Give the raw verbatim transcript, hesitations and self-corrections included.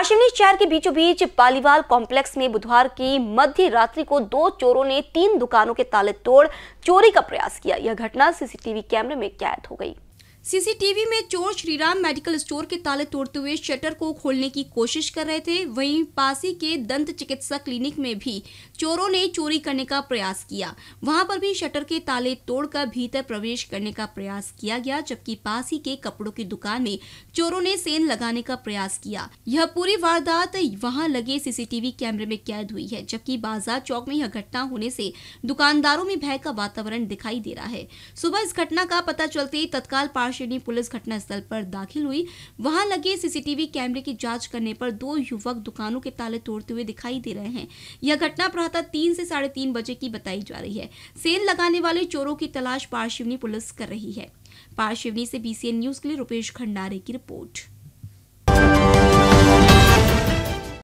पारशिवनी शहर के बीचों बीच पालीवाल कॉम्प्लेक्स में बुधवार की मध्य रात्रि को दो चोरों ने तीन दुकानों के ताले तोड़ चोरी का प्रयास किया। यह घटना सीसीटीवी कैमरे में कैद हो गई। सीसीटीवी में चोर श्रीराम मेडिकल स्टोर के ताले तोड़ते हुए शटर को खोलने की कोशिश कर रहे थे। वहीं पासी के दंत चिकित्सा क्लिनिक में भी चोरों ने चोरी करने का प्रयास किया। वहां पर भी शटर के ताले तोड़कर भीतर प्रवेश करने का प्रयास किया गया, जबकि पासी के कपड़ों की दुकान में चोरों ने सेन लगाने का प्रयास किया। यह पूरी वारदात वहां लगे सीसीटीवी कैमरे में कैद हुई है, जबकि बाजार चौक में यह घटना होने से दुकानदारों में भय का वातावरण दिखाई दे रहा है। सुबह इस घटना का पता चलते तत्काल पारशिवनी पुलिस घटनास्थल पर दाखिल हुई। वहां लगे सीसीटीवी कैमरे की जांच करने पर दो युवक दुकानों के ताले तोड़ते हुए दिखाई दे रहे हैं। यह घटना प्रातः तीन से साढ़े तीन बजे की बताई जा रही है। सेल लगाने वाले चोरों की तलाश पारशिवनी पुलिस कर रही है। पारशिवनी से बीसीएन न्यूज के लिए रुपेश खंडारे की रिपोर्ट।